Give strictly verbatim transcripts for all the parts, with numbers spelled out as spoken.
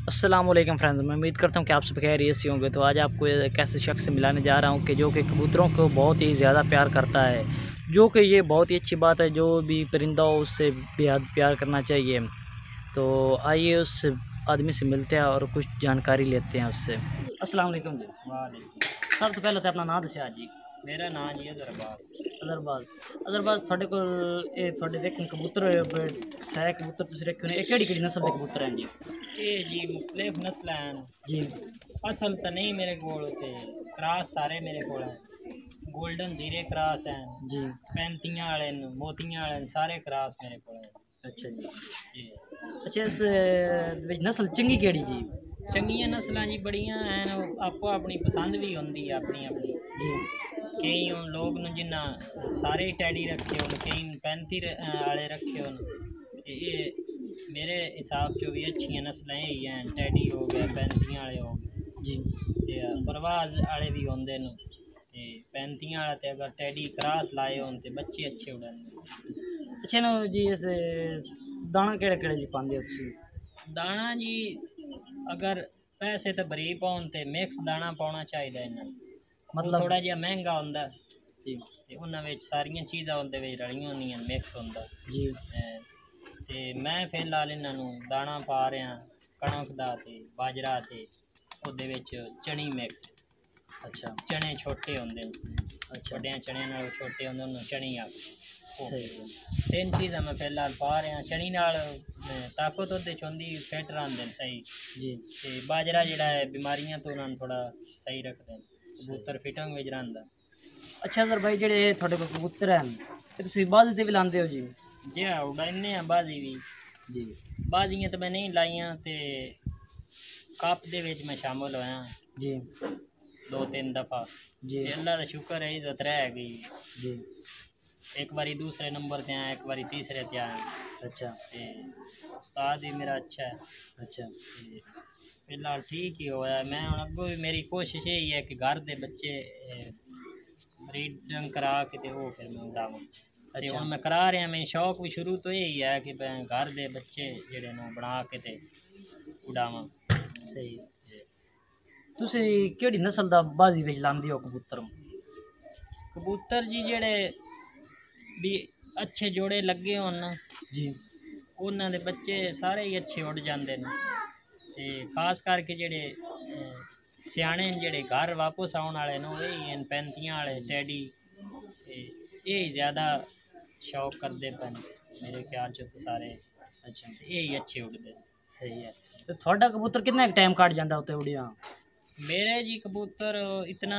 अस्सलाम वालेकुम फ्रेंड्स, मैं उम्मीद करता हूँ कि आप सब खैरियत से होंगे। तो आज आपको एक ऐसे शख्स से मिलाने जा रहा हूँ कि जो कि कबूतरों को बहुत ही ज़्यादा प्यार करता है, जो कि ये बहुत ही अच्छी बात है। जो भी परिंदा हो उससे बेहद प्यार करना चाहिए। तो आइए उस आदमी से मिलते हैं और कुछ जानकारी लेते हैं उससे। अस्सलाम वालेकुम जी। वालेकुम। सब तो पहले तो अपना नाम दसिया जी। मेरा नाम जी अजरबाज। अजरबाज अजरबाज ਤੁਹਾਡੇ ਕੋਲ ਇਹ ਤੁਹਾਡੇ ਵੇਖਣ ਕਬੂਤਰ ਸਾਰੇ ਕਬੂਤਰ ਤੁਸੀਂ ਰੱਖੇ ਨੇ, ਇਹ ਕਿਹੜੀ ਕਿਹੜੀ ਨਸਲ ਦੇ ਕਬੂਤਰ ਹਨ ਜੀ? ये जी मुख्तलिफ नस्ल हैं जी असल तो नहीं मेरे को, क्रास सारे मेरे को हैं। गोल्डन जीरे क्रास हैं, जी पैंतियां वाले मोतियां वाले सारे क्रास मेरे को हैं। अच्छा जी। जी अच्छा, इस ਵਿੱਚ ਨਸਲ ਚੰਗੀ ਕਿਹੜੀ ਜੀ? चंगियां नस्लां जी बड़ियां हैं, आपो अपनी पसंद भी होंदी है अपनी अपनी। जी कई हुण लोग न जिन्ना सारे टैडी रखे होन, कई पैंती वाले रखे होन। ये मेरे हिसाब चो भी अच्छियां नस्लां ही हैं। टैडी हो गया, पैंतियां वाले हो गए जी ते परवाज वाले भी होंदे न। ते पैंतियां वाला ते अगर टैडी क्रास लाए होन ते बच्चे अच्छे उड़ांदे। अच्छा ना जी। इस दाना केड़े केड़े जी पांदे हो तुसीं? दाना जी अगर पैसे तो बरीब पाउन ते मिक्स दाना पाउना चाहिए इन्हां नूं। मतलब थोड़ा जिहा महंगा हुंदा जी ते उन्हां विच सारियां चीज़ां उंदे विच रलियां होंदियां, मिक्स हुंदा। जी ते मैं फिलहाल इन्हां नूं दाना पा रिहा कणक दा ते बाजरा ते ਉਹਦੇ ਵਿੱਚ ਚਣੀ ਮਿਕਸ। अच्छा चने छोटे होंदे ने, अच्छा ਵੱਡਿਆਂ ਚਣਿਆਂ ਨਾਲੋਂ ਛੋਟੇ ਹੁੰਦੇ ਉਹਨੂੰ ਚਣੀ ਆ। सही ਤਿੰਨ ਚੀਜ਼ਾਂ ਮੈਂ ਫਿਲਹਾਲ ਪਾ ਰਿਹਾ। ਚਣੀ ਨਾਲ ਤਾਕਤ ਉਹਦੇ ਚ ਹੁੰਦੀ, ਫਿੱਟ ਰਹਿੰਦੇ ਨੇ ਸਹੀ। जी ਤੇ ਬਾਜਰਾ ਜਿਹੜਾ ਹੈ ਬਿਮਾਰੀਆਂ ਤੋਂ ਉਹਨਾਂ ਨੂੰ ਥੋੜਾ ਸਹੀ ਰੱਖਦੇ ਨੇ, ਕਬੂਤਰ ਫਿਟਿੰਗ ਵਿੱਚ ਰਹਿੰਦਾ। अच्छा सर भाई, ਜਿਹੜੇ ਤੁਹਾਡੇ ਕੋਲ ਕਬੂਤਰ ਹਨ ਇਹ ਤੁਸੀਂ ਬਾਜ਼ੀ ਤੇ ਵੀ ਲਾਉਂਦੇ ਹੋ ਜੀ? ਜੇ ਉਡਾਉਂਦੇ ਆ ਬਾਜ਼ੀ ਵੀ। जी ਬਾਜ਼ੀਆਂ ਤਾਂ ਮੈਂ ਨਹੀਂ ਲਾਈਆਂ ਤੇ ਕੱਪ ਦੇ ਵਿੱਚ ਮੈਂ ਸ਼ਾਮਲ ਹੋਇਆ जी ਦੋ ਤਿੰਨ ਦਫਾ। जी ਤੇ ਅੱਲਾ ਦਾ ਸ਼ੁਕਰ ਹੈ ਇੱਜ਼ਤ ਰਹਿ ਗਈ। जी एक बारी दूसरे नंबर पे आया, एक बारी तीसरे पे आया। अच्छा ते उस्ताद भी मेरा अच्छा है। अच्छा ते फिलहाल ठीक ही होया। मैं हुण अग्गों भी मेरी कोशिश यही है कि घर दे बच्चे ब्रीडिंग करा के ते वो फिर मैं उड़ावां। ते अच्छा हुण मैं करा रहा। मेरा शौक भी शुरू तो यही है कि मैं घर दे बच्चे जेह्ड़े न बना के ते उड़ावां। सही। ਤੁਸੀਂ ਕਿਹੜੀ ਨਸਲ ਦਾ ਬਾਜ਼ੀ ਵਿੱਚ ਲਾਉਂਦੇ ਹੋ ਕਬੂਤਰ? कबूतर जी जेह्ड़े भी अच्छे जोड़े लगे होन ना, जी ਉਹਨਾਂ ਦੇ ਬੱਚੇ ਸਾਰੇ ਹੀ ਅੱਛੇ ਉੱਡ ਜਾਂਦੇ ਨੇ। ਤੇ ਖਾਸ ਕਰਕੇ ਜਿਹੜੇ ਸਿਆਣੇ ਜਿਹੜੇ ਘਰ ਵਾਪਸ ਆਉਣ ਵਾਲੇ ਨੇ ਉਹ ਹੀ ਹਨ, ਪੈਂਤੀਆਂ ਵਾਲੇ ਟੈਡੀ। ਤੇ ਇਹ ਜ਼ਿਆਦਾ ਸ਼ੌਕ ਕਰਦੇ ਪਏ ਨੇ ਮੇਰੇ ਖਿਆਲ 'ਚ। ਤਾਂ ਸਾਰੇ अच्छा ਇਹ ਹੀ ਅੱਛੇ ਉੱਡਦੇ। सही है। तो ਤੁਹਾਡਾ ਕਬੂਤਰ ਕਿੰਨਾ टाइम काट ਜਾਂਦਾ ਉੱਤੇ ਉੜਿਆ? ਮੇਰੇ ਜੀ ਕਬੂਤਰ ਇਤਨਾ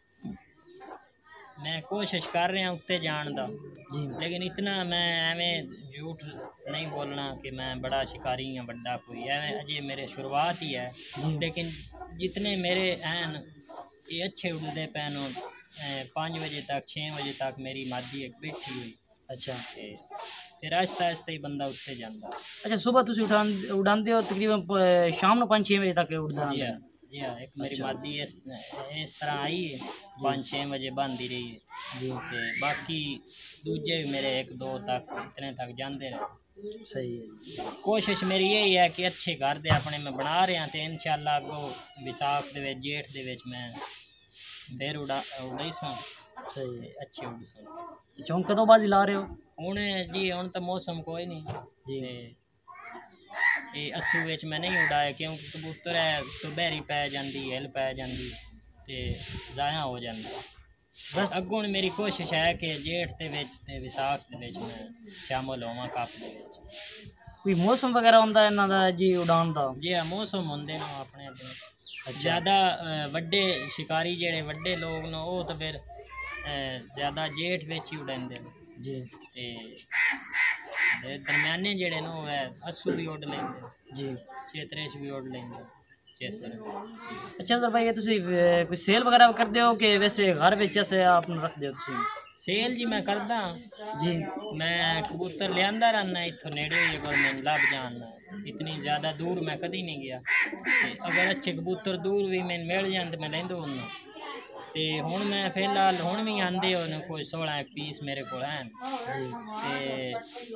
मैं कोशिश कर रहा उत्ते जान दा, जी लेकिन इतना मैं एवें झूठ नहीं बोलना कि मैं बड़ा शिकारी हाँ बड़ा कोई। एवें अजे मेरे शुरुआत ही है। जी लेकिन जितने मेरे हैं ये अच्छे उड़ते पैन। पाँच बजे तक छः बजे तक मेरी मादी एक बैठी हुई। अच्छा ते फिर आहिस्ता आहिस्ता ही बंदा उत्ते जाता। अच्छा, सुबह तुम उठा उड़ाते हो तकरीबन प- शाम को पाँच छः बजे तक उड़ता जी रहता हाँ जी हाँ। एक मेरी अच्छा। मादी इस इस तरह आई है, पाँच छः बजे बंदी रही है। जी ते बाकी दूजे भी मेरे एक दो तक इतने तक जाते रहे। सही है। कोशिश मेरी यही है कि अच्छे घर दे अपने मैं बना रहा तो इंशाल्लाह अगो विसाख दे विच जेठ दे विच मैं फिर उड़ा उड़ाई सां सही है। ते अच्छे उड़ सां। अच्छा, हम कदों बाजी ला रहे हो? हुण जी हुण तो मौसम कोई नहीं जी ते ये अस्सू विच मैं नहीं उड़ाया क्योंकि कबूतर है सुबहरी पै जाती, हिल पै जाती ते ज़ाया हो जाता। बस अगों मेरी कोशिश है कि जेठ दे विच ते विसाख दे विच मैं शामिल होवां कप दे विच। कोई मौसम वगैरह होंदा इन्हां दा जी उड़ान दा? जे मौसम होंदे न अपने अपने अच्छा ज़्यादा वड्डे शिकारी जेह्ड़े वड्डे लोग न ओह् ते फिर ज़्यादा जेठ बिच ही उड़ांदे न। जी ते दरम्याने जेह्ड़े न ओह् है अस्सू भी उड़ लैंदे, जी चेतरे च भी उड़ लैंदे चेतर। अच्छा सर भाई, ये तुसी अ, कोई सेल वगैरह करदे हो कि वैसे घर विच ऐसे आप रखदे हो तुसी? सेल जी मैं करदा जी मैं कबूतर लियांदा रहना इत्थों नेड़े अगर मैं लभ जान। इतनी ज़्यादा दूर मैं कदी नहीं गया ते अगर अच्छे कबूतर दूर भी मैं मिल जान तो मैं लैंदो हुन्ना। ਤੇ ਹੁਣ ਮੈਂ ਫਿਲਹਾਲ ਹੁਣ ਵੀ ਆਂਦੇ ਹੋਣ ਕੋਈ सोलह एक पीस मेरे को हैं ਤੇ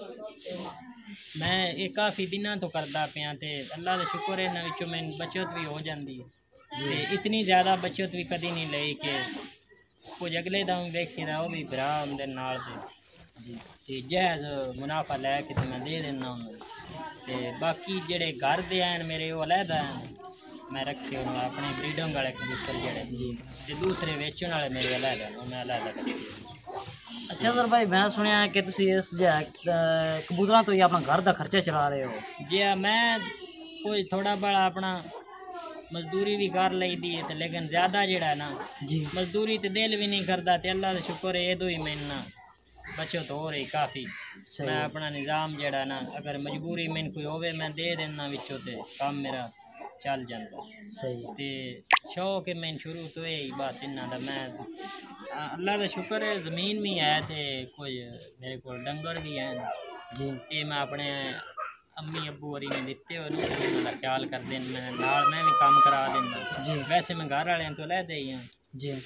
ਮੈਂ ਇਹ ਕਾਫੀ ਦਿਨਾਂ ਤੋਂ ਕਰਦਾ ਪਿਆ ਤੇ ਅੱਲਾ ਦਾ ਸ਼ੁਕਰ ਹੈ ਇਹਨਾਂ ਵਿੱਚੋਂ ਮੈਨੂੰ ਬਚਤ ਵੀ ਹੋ ਜਾਂਦੀ ਹੈ ਤੇ ਇਤਨੀ ਜ਼ਿਆਦਾ ਬਚਤ ਵੀ ਕਦੀ ਨਹੀਂ ਲਈ ਕਿ ਕੁਝ ਅਗਲੇ ਦਾ ਵੇਖੀਦਾ ਉਹ ਵੀ ਭਰਾ ਹੁੰਦੇ ਨਾਲ ਤੇ ਤੇ ਜਾਇਜ਼ ਮੁਨਾਫਾ ਲੈ ਕੇ ਤੇ ਮੈਂ ਦੇ ਦਿੰਦਾ ਉਹਨੂੰ ਤੇ ਬਾਕੀ ਜਿਹੜੇ ਘਰ ਦੇ ਆਣ ਮੇਰੇ ਉਹ ਅਲੱਗਾ ਹਨ मैं रखे हूँ अपने ब्रीडिंग वाले कबूतर जड़े जी ते दूसरे वेचण वाले मेरे अलग हैं मैं अलग अलग। अच्छा सर भाई मैं सुनिया है कि तुसी इस कबूतरों तो ही अपना घर का खर्चा चला रहे हो जी हाँ मैं कोई थोड़ा बड़ा अपना मजदूरी भी कर ली दी है लेकिन ज़्यादा जड़ा है ना जी मजदूरी तो दिल भी नहीं करता तो अल्लाह का शुक्र है ये ही मैंने बचत हो रही काफ़ी मैं अपना निज़ाम जड़ा ना अगर मजबूरी मैंने कोई होवे मैं दे देना विचों ते काम मेरा चल जाता सही ते शौक है मैंने शुरू तो यही बस इन्ना दा मैं अल्लाह का शुक्र है ज़मीन भी है ते कोई मेरे को डंगर भी हैं जी ये मैं अपने अम्मी अब्बू वरी ने दिते हो उन्होंने ख्याल कर दें मैं नाल मैं भी काम करा देना जी वैसे मैं घर वाले तो लैदे ही हाँ जी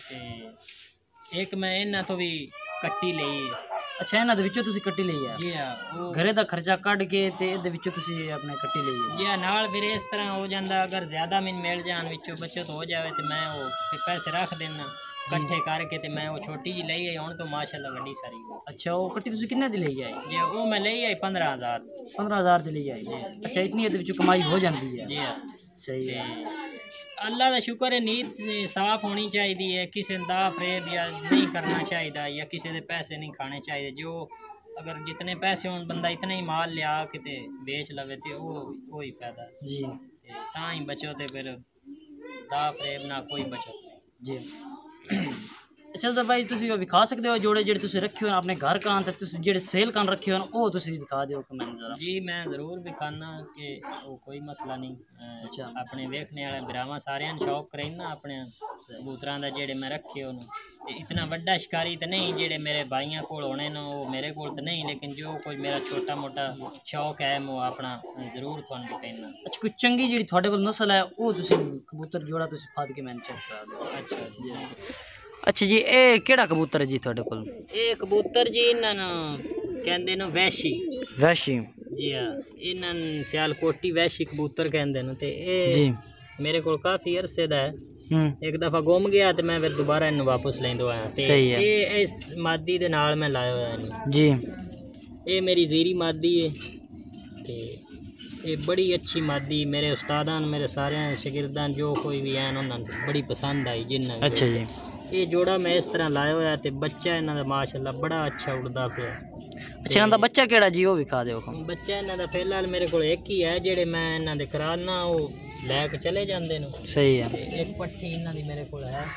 ते एक मैं इन्हों तो भी कट्टी ली अच्छा इन्हों ਵਿੱਚੋਂ ਤੁਸੀਂ ਕੱਟੀ ਲਈ ਹੈ जी हाँ ਘਰੇ ਦਾ ਖਰਚਾ ਕੱਢ ਕੇ ਤੇ ਇਹਦੇ ਵਿੱਚੋਂ ਤੁਸੀਂ ਆਪਣੇ ਕੱਟੀ ਲਈ ਹੈ जी हाँ नाल फिर इस तरह हो जाता अगर ज़्यादा मैंने मिल जान विचों बचत हो जाए तो मैं वो पैसे रख देना इकट्ठे करके तो मैं वो छोटी जी ली आई हूँ तो माशाल्लाह बड़ी सारी अच्छा वो ਕੱਟੀ ਤੁਸੀਂ ਕਿੰਨੇ ਦੀ ਲਈ ਆਏ जी वो मैं ली आई पंद्रह हज़ार पंद्रह हज़ार ਦੀ ਲਈ ਆਏ अच्छा इतनी ਇਹਦੇ ਵਿੱਚੋਂ ਕਮਾਈ ਹੋ ਜਾਂਦੀ ਹੈ जी हाँ सही है अल्लाह का शुक्र है नीयत साफ होनी चाहिए किसी दा फरेब या नहीं करना चाहिए या किसी के पैसे नहीं खाने चाहिए जो अगर जितने पैसे हों बंदा इतना ही माल लिया किते बेच लवे तो वो वो ही फायदा जी ता ही बचो तो फिर दा फरेब ना कोई बचत नहीं जी अच्छा सर भाई तुसी विखा सकते हो जोड़े जेडे तुसी रखे हो अपने घर कान ते तुसी जेडे सेल कान रखे हो वो तुसी दिखा दियो कमेंट जरा जी मैं ज़रूर दिखाना कि वो कोई मसला नहीं अच्छा अपने वेखने वाले भरावां सारे शौक करें ना अपने कबूतरां दा जेडे मैं रखे हो इतना वड्डा शिकारी तो नहीं जेडे मेरे भाइयों कोल होने न वो मेरे कोल तो नहीं लेकिन जो कोई मेरा छोटा मोटा शौक है वो अपना जरूर तुहानू भी कहना। अच्छा कोई चंगी जी थोड़े कोल नस्ल है वो तुसी कबूतर जोड़ा तुसी फाद के मैंने चेक करा दो। अच्छा जी अच्छा जी ये केड़ा कबूतर है जी थोड़े कोल ये कबूतर जी इन्हां कहंदे न वैशी वैशी जी हाँ इन्हां सियालकोटी वैशी कबूतर कहंदे न ते जी मेरे कोल काफ़ी अरसे दा है एक दफ़ा गुम गया तो मैं फिर दोबारा इन्हू वापस लेंदो आया ते ये इस मादी दे नाल मैं लाया होया जी ये मेरी जीरी मादी है ते ये बड़ी अच्छी मादी मेरे उस्तादां मेरे सारे शागिर्दां जो कोई भी हैं उन्होंने बड़ी पसंद आई जिन्ना अच्छा जी ये जोड़ा मैं इस तरह लाया होया ते बच्चा इन्हां दा माशाअल्लाह बड़ा अच्छा उड़दा पिया। अच्छा इन्हां दा बच्चा केड़ा जी वो विखा दिओ बच्चा इन्हां दा फिलहाल मेरे कोल एक ही है जेड़े मैं इन्हां दे कराना वो लैके चले जाते हैं। सही है एक पट्ठी इन्हां दी मेरे कोल है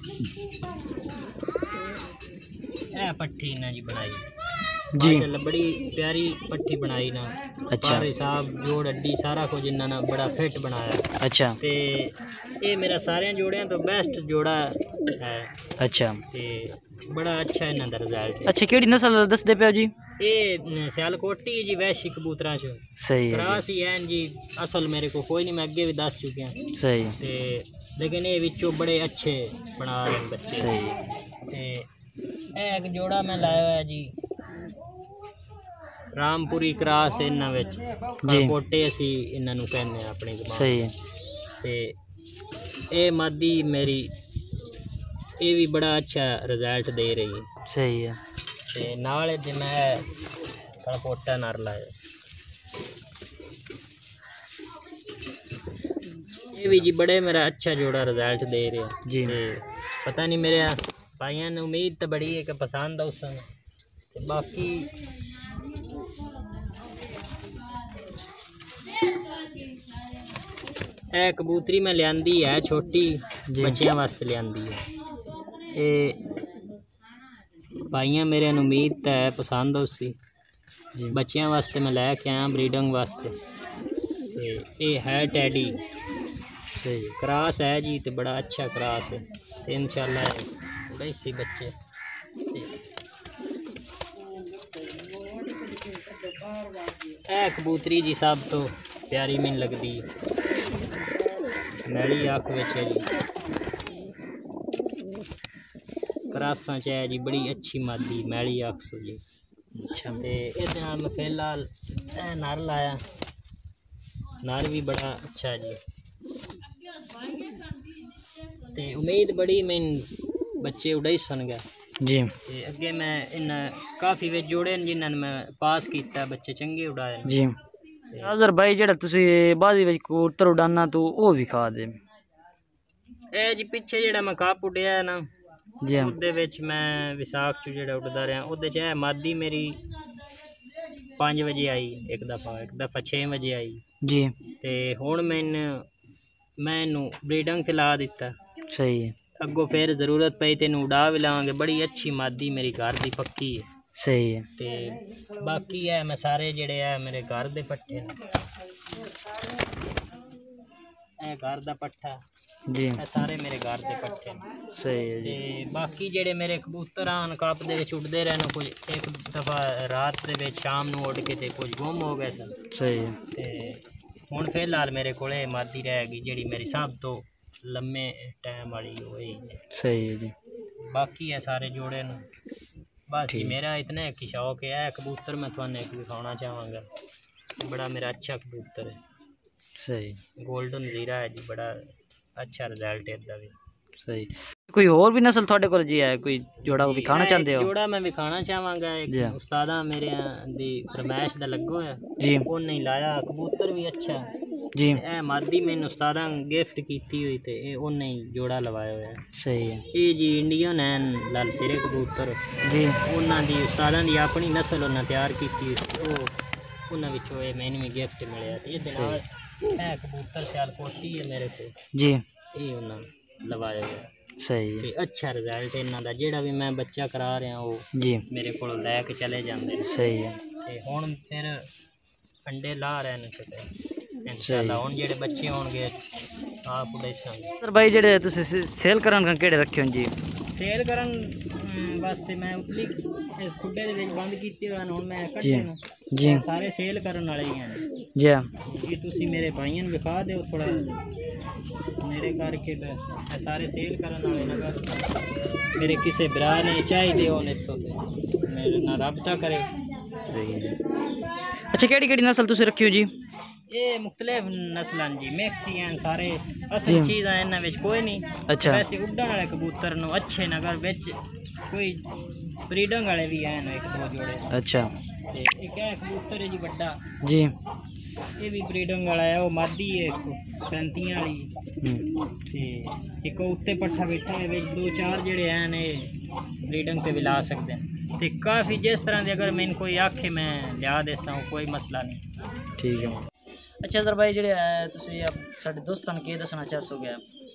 ए पट्ठी इन्हां जी बनाई जी माशाअल्लाह बड़ी प्यारी पट्ठी बनाई ना। अच्छा हिसाब जोड़ अड्डी सारा कुछ इन्हां ने बड़ा फिट बनाया। अच्छा ते ये मेरा सारे जोड़ियां तो बेस्ट जोड़ा है। अच्छा ते बड़ा अच्छा इन्हां दा रिजल्ट। अच्छा केड़ी नस्ल दसदे पियो जी ये सियालकोटी जी वैशी कबूतरां च सही है क्रास ही हैं जी असल मेरे को कोई नहीं मैं अगे भी दस चुके हैं सही ते लेकिन ये विचों बड़े अच्छे बना रहे हैं बच्चे सही ते एक जोड़ा मैं लाया है जी रामपुरी क्रास इन्हां विच जी कोटे असी इन्हां नूं कहने अपनी जबान सही है ते ये मादी मेरी ये भी बड़ा अच्छा रिजल्ट दे रही है सही है ते नाल ते मैं कोटा नर लाया ये भी जी बड़े मेरा अच्छा जोड़ा रिजल्ट दे रहे जी ते पता नहीं मेरे भाइयों ने उम्मीद तो बड़ी है कि पसंद है उस समय बाकी ए कबूतरी मैं लियांदी है छोटी बच्चियां वास्ते लियांदी है ये भाइयां मेरे उम्मीद तो है पसंद उसी बच्चियां वास्ते मैं लैके आया ब्रीडिंग वास्ते ते ये है टैडी सही क्रास है जी तो बड़ा अच्छा क्रास है तो इंशाल्लाह बड़े सी बच्चे ए कबूतरी जी सब तो प्यारी मैन लगती मैली अख विच है जी क्रासां च है जी, बड़ी अच्छी मादी मैली आखसो जी। अच्छा ते इहदे नाल मैं फिलहाल ए नर लाया, नर भी बड़ा अच्छा है जी। ते उम्मीद बड़ी मैं बच्चे उड़ाई सन गया जी। ते अगे मैं इन काफ़ी वे जोड़े न जिन्होंने मैं पास किया, बच्चे चंगे उड़ाए जी। अजहर भाई जेड़ा तुसी बाजी विच कबूतर उड़ाना तो वो विखा दे। ए जी पिछे जेड़ा मैं कप उड्या है ना जी ਉਹਦੇ ਵਿੱਚ ਮੈਂ ਵਿਸਾਖ ਚ ਜਿਹੜਾ ਉੱਡਦਾ ਰਿਹਾ ਉਹਦੇ ਚ ਇਹ ਮਾਦੀ ਮੇਰੀ पाँच ਵਜੇ ਆਈ, ਇੱਕ ਦਫਾ ਇੱਕ ਦਫਾ छे ਵਜੇ ਆਈ जी। ਤੇ ਹੁਣ ਮੈਨੂੰ ਮੈਂ ਇਹਨੂੰ ਬਰੀਡਿੰਗ ਤੇ ਲਾ ਦਿੱਤਾ। सही है। ਅੱਗੋਂ ਫਿਰ ਜ਼ਰੂਰਤ ਪਈ ਤੈਨੂੰ ਉਡਾ ਵੀ ਲਾਵਾਂਗੇ, ਬੜੀ ਅੱਛੀ ਮਾਦੀ ਮੇਰੀ ਘਰ ਦੀ ਪੱਕੀ ਹੈ। सही है। ਤੇ ਬਾਕੀ ਹੈ ਮੈਂ ਸਾਰੇ ਜਿਹੜੇ ਆ ਮੇਰੇ ਘਰ ਦੇ ਪੱਠੇ ਨੇ, ਇਹ ਘਰ ਦਾ ਪੱਠਾ जी। ਇਹ ਸਾਰੇ ਮੇਰੇ ਘਰ ਦੇ ਪੱਠੇ ਨੇ। सही है जी। ਤੇ ਬਾਕੀ ਜਿਹੜੇ ਮੇਰੇ ਕਬੂਤਰ ਆਨ ਕੱਪ ਦੇ ਵਿੱਚ ਉੱਡਦੇ ਰਹੇ ਨੇ, ਕੁਝ ਇੱਕ ਦਫਾ ਰਾਤ ਦੇ ਵਿੱਚ ਸ਼ਾਮ ਨੂੰ ਉੱਡ ਕੇ ਤੇ ਕੁਝ ਗੁੰਮ ਹੋ ਗਏ ਸਨ। सही है। ਤੇ ਹੁਣ ਫਿਲਹਾਲ ਮੇਰੇ ਕੋਲੇ ਮਾਦੀ ਰਹਿ ਗਈ ਜਿਹੜੀ ਮੇਰੀ ਸਭ ਤੋਂ ਲੰਮੇ ਟਾਈਮ ਵਾਲੀ ਹੋਈ ਹੈ। सही है जी। ਬਾਕੀ ਹੈ ਸਾਰੇ ਜੋੜੇ ਨੂੰ बस जी। मेरा इतना एक ही शौक है, कबूतर मैं थोड़ा एक दिखाना चाहूँगा, बड़ा मेरा अच्छा कबूतर है। सही। गोल्डन जीरा है जी, बड़ा अच्छा रिजल्ट है इसका भी। सही। कोई और भी नस्ल थोड़े को जी है, कोई जोड़ा को दिखाना चाहते हो? जोड़ा मैं दिखाना चाहवागा, एक उस्तादा मेरे दी फरमाइश दा लगो है जी, वो नहीं लाया कबूतर भी अच्छा जी। ए मादी मैंने उस्तादा गिफ्ट कीती हुई थे, ए वो नहीं जोड़ा लवाया हुआ है। सही है। ये जी इंडियन है लाल सिरे कबूतर जी, उन्होंने दी उस्तादा दी अपनी नस्ल उन्हें तैयार की थी, वो उन्होंने विचों ये मैंने भी गिफ्ट मिले थे। ये नाल ए कबूतर सियालकोटी है मेरे को जी, ये उन्होंने लवाया हुआ है। सही है। ते अच्छा रिजल्ट है इन्हों का, जेड़ा भी मैं बच्चा करा रहा वो जी मेरे को लैके चले जाते। सही है। ते हुण फिर अंडे ला रहे हैं किते इंशाल्लाह, हुण जेड़े बच्चे होणगे आप उड़ाइसांगे। सर भाई जेड़े तुसी सेल करन केड़े रखे हो जी? सेल करन वास्ते मैं उतली इस खुड्डे दे विच बंद कीते हुए हुण मैं जी कड्डे न जी सारे सेल करन वाले ही हैं जी। ये तुसी मेरे भाइयों ने विखा दो थोड़ा मेरे करके ते सारे सेल करन वाले न, अगर मेरे किसी भरा ने चाहिए होने तो मेरे ना रब्ता करे। सही है। अच्छा केड़ी केड़ी नस्ल तुसी रखी हो जी? ये मुख्तलिफ नस्लां जी, मिक्स ही हैं सारे, असल चीज़ है इन्हां विच कोई नहीं। अच्छा। वैसे उड्डण वाले कबूतर नो अच्छे न, अगर विच कोई ब्रीडिंग वाले भी हैं एक दो जोड़े। अच्छा। ते एक है कबूतर है जी बड़ा जी, ये भी ब्रीडिंग वाला है, वो मादी है एक पैंतियां वाली ते एक उत्ते पट्ठा बैठा है, विच दो चार जेड़े हैं ने ब्रीडिंग पे भी ला सकते हैं। ते काफ़ी जिस तरह के अगर मैंने कोई आखे मैं लिया देसा हूँ, कोई मसला नहीं। ठीक है। अच्छा सर भाई जेड़े तुसी अब साडे दोस्तां नूं की दसना चाहोगे?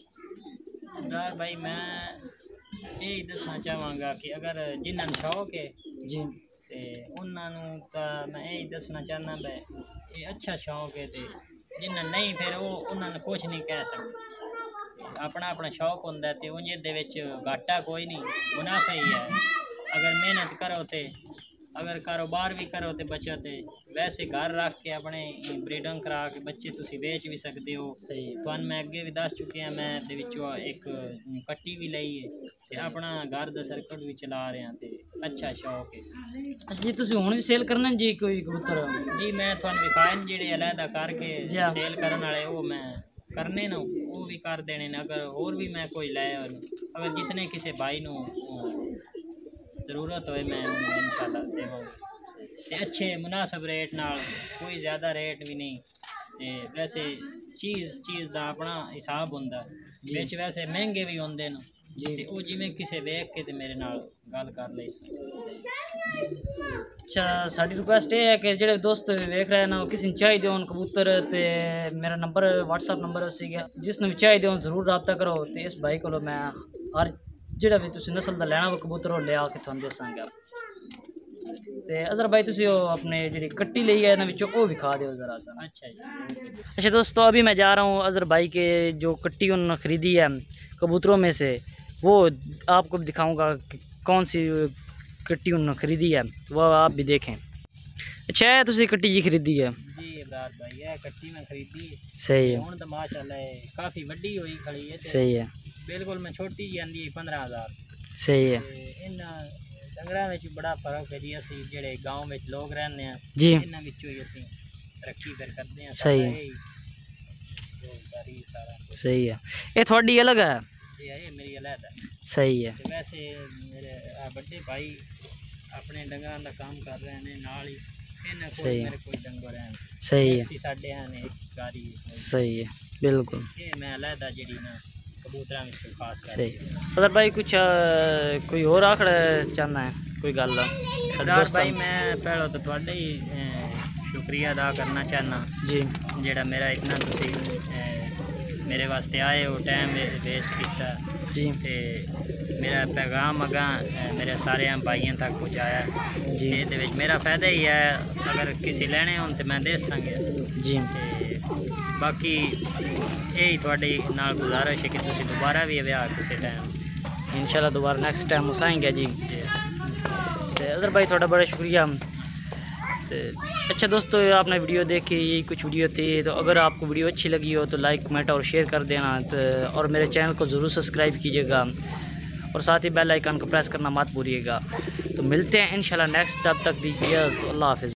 इमरान भाई मैं यही दसना चाहवागा कि अगर जिन्होंने शौक है जी ते उन्होंने तो मैं यही दसना चाहना भाई ये अच्छा शौक है, तो जिन्हें नहीं फिर वो उन्होंने कुछ नहीं कह सकते। अपना अपना शौक होंदा है, तो उंज दे विच घाटा कोई नहीं, मुनाफा ही है। अगर मेहनत करो तो अगर कारोबार भी करो तो बचत है, वैसे घर रख के अपने ब्रीडिंग करा के बच्चे तुसी बेच भी सकते हो। सही है। तो मैं अगे भी दस चुके हैं, मैं दे विचों एक कट्टी भी लई है ते अपना घर दा सर्कट भी चला रहे हैं, तो अच्छा शौक है जी। तुसी हुण भी सेल करना जी कोई कबूतर? जी मैं तुहानू विखाए जेड़े अलहदा करके जी सेल करन वाले वो मैं करने ना वो भी कर देने न। अगर और भी मैं कोई लाया अगर जितने किसी भाई नू ज़रूरत होए मैं इंशाल्लाह देवांगा, ते अच्छे मुनासिब रेट नाल, कोई ज़्यादा रेट भी नहीं। ते वैसे चीज़ चीज़ का अपना हिसाब होंदा, बिच वैसे महंगे भी होंदे न जी, ते वो जिवें किसे वेख के ते मेरे नाल गल कर लई। अच्छा साडी रिक्वेस्ट ये है कि जेड़े दोस्त वेख रहे हैं ना किसी ने चाहिए होन कबूतर, ते मेरा नंबर व्हाट्सअप नंबर उसी गया, जिसने भी चाहिए होन जरूर रब्ता करो। तो इस भाई को मैं हर जेड़ा भी तुसी नस्ल दा लेना वो कबूतर वो ले आके तुहानू दसांगा। ते अजहर भाई तुसी वो अपने जेड़ी कट्टी लई है ना विचों वो विखा दियो जरा सा। अच्छा जी। अच्छा दोस्तों अभी मैं जा रहा हूँ अजहर भाई के जो कट्टी उन्होंने ख़रीदी है कबूतरों में से, वो आपको दिखाऊंगा कि कौन सी कट्टी उन्होंने ख़रीदी है, वो आप भी देखें। अच्छा है तुसी कट्टी जी खरीदी है? जी इमरान भाई ये कट्टी मैं खरीदी है। सही है। हुण तो माशाल्लाह काफ़ी वड्डी होई खड़ी है। सही है। बिल्कुल मैं छोटी जी आंदी पंद्रह हज़ार। सही है इन्हां डंगरां विच बड़ा फर्क है जी। असीं जेहड़े गांव विच लोग रहने हैं जी इन्हां विचों ही असीं तरक्की फिर करदे हैं। सही है सही है। ये थोड़ी अलग है जी ये मेरी अलग है। सही है। ते वैसे मेरे बड़े भाई अपने डंगरां दा काम कर रहे हैं नाल ही इन्हां कोल मेरे कोई डंगर हैं। सही है ਅਸੀਂ ਸਾਡੇ ਹਨ ਇੱਕ गाड़ी सही है बिल्कुल। ये मैं अलहदा जड़ी ना कबूतरां विच खास कर सही। अगर भाई कुछ अ, कोई और आखड़ चाहना है कोई गल सरदार भाई मैं पहले तो थोड़े ही अ, शुक्रिया अदा करना चाहना जी जेड़ा मेरा इतना तुसी अ, मेरे वास्ते आए हो टाइम वेस्ट किया जी ते मेरा पैगाम अगा मेरे सारे भाइयों तक पहुँचाया जी ये विच मेरा फ़ायदा ही है। अगर किसी लेने हो तो मैं दे संगे जी ते बाकी यही थोड़ी नाल गुजारिश है कि तुसी दोबारा भी ब्याह किसी टाइम इंशाल्लाह दोबारा नेक्स्ट टाइम उस आएंगे जी। तो अदर भाई थोड़ा बड़ा शुक्रिया। तो अच्छा दोस्तों आपने वीडियो देखी यही कुछ वीडियो थी। तो अगर आपको वीडियो अच्छी लगी हो तो लाइक कमेंट और शेयर कर देना। तो और मेरे चैनल को ज़रूर सब्सक्राइब कीजिएगा और साथ ही बेल आइकन को प्रेस करना मत भूलिएगा। तो मिलते हैं इंशाल्लाह नेक्स्ट, तब तक दीजिए तो अल्लाह हाफ़िज़।